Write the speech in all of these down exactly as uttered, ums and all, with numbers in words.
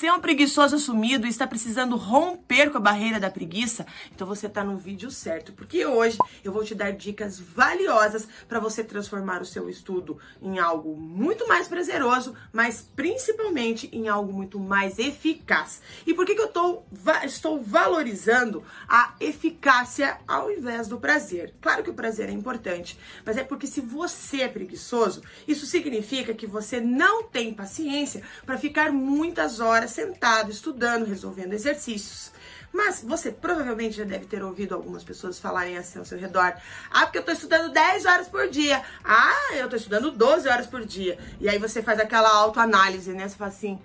você é um preguiçoso assumido e está precisando romper com a barreira da preguiça, então você está no vídeo certo, porque hoje eu vou te dar dicas valiosas para você transformar o seu estudo em algo muito mais prazeroso, mas principalmente em algo muito mais eficaz. E por que que eu tô, estou valorizando a eficácia ao invés do prazer? Claro que o prazer é importante, mas é porque se você é preguiçoso, isso significa que você não tem paciência para ficar muitas horas sentado, estudando, resolvendo exercícios. Mas você provavelmente já deve ter ouvido algumas pessoas falarem assim ao seu redor: ah, porque eu tô estudando dez horas por dia. Ah, eu tô estudando doze horas por dia. E aí você faz aquela autoanálise, né? Você fala assim: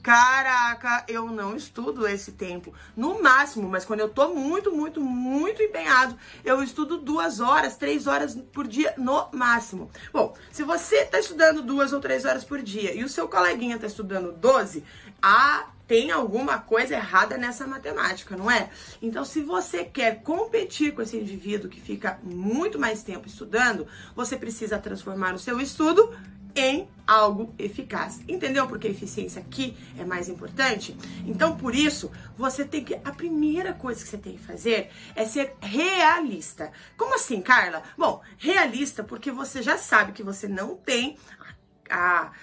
caraca, eu não estudo esse tempo. No máximo, mas quando eu tô muito, muito, muito empenhado, eu estudo duas horas, três horas por dia no máximo. Bom, se você tá estudando duas ou três horas por dia e o seu coleguinha tá estudando doze, ah, tem alguma coisa errada nessa matemática, não é? Então, se você quer competir com esse indivíduo que fica muito mais tempo estudando, você precisa transformar o seu estudo em algo eficaz. Entendeu porque a eficiência aqui é mais importante? Então, por isso, você tem que... A primeira coisa que você tem que fazer é ser realista. Como assim, Carla? Bom, realista porque você já sabe que você não tem a... a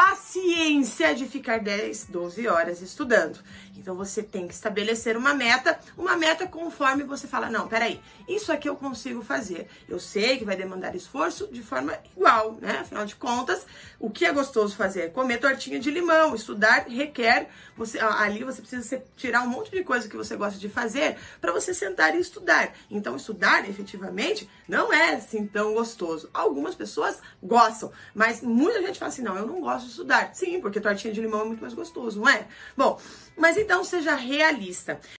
paciência de ficar dez, doze horas estudando. Então você tem que estabelecer uma meta, uma meta conforme você fala: não, peraí, isso aqui eu consigo fazer. Eu sei que vai demandar esforço de forma igual, né? Afinal de contas, o que é gostoso fazer? Comer tortinha de limão. Estudar requer, você, ali você precisa tirar um monte de coisa que você gosta de fazer para você sentar e estudar. Então estudar, efetivamente, não é assim tão gostoso. Algumas pessoas gostam, mas muita gente fala assim: não, eu não gosto de estudar. Sim, porque tortinha de limão é muito mais gostoso, não é? Bom, mas então seja realista.